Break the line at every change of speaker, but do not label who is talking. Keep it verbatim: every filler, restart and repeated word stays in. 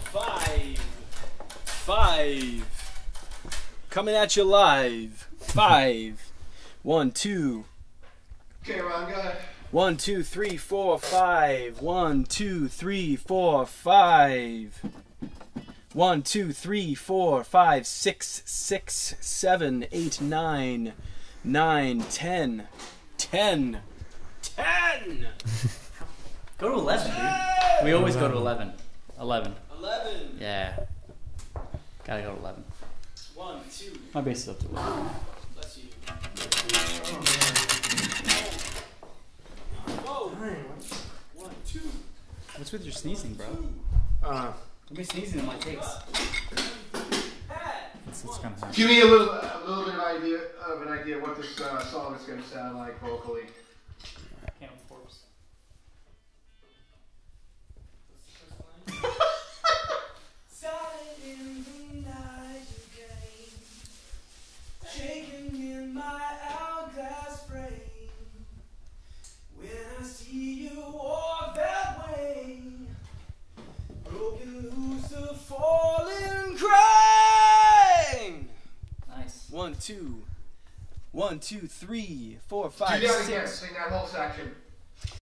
Five. Five. Coming at you live. Five. One, two.
Okay, Ron, go ahead.
One, two, three, four, five. One, two, three, four, five. One, two, three, four, five, six, six, seven, eight, nine, nine, ten, ten, ten.
Go to eleven, dude. We always go to eleven. Eleven.
Eleven.
Yeah. Gotta go to eleven.
One, two.
My base is up to eleven.
Bless you. Whoa. One, two.
What's with your sneezing, bro?
Uh,
Don't be sneezing in my case. It's, it's kind of hard.
give me a little, a little bit of idea of an idea what this uh, song is going to sound like vocally.
Camel corpse.
Shaking in my hourglass frame. When I see you walk that way, broken loose a falling crane.
Nice.
One, two, one, two, three, four, five,
Do that again.
six.
Sing that whole section.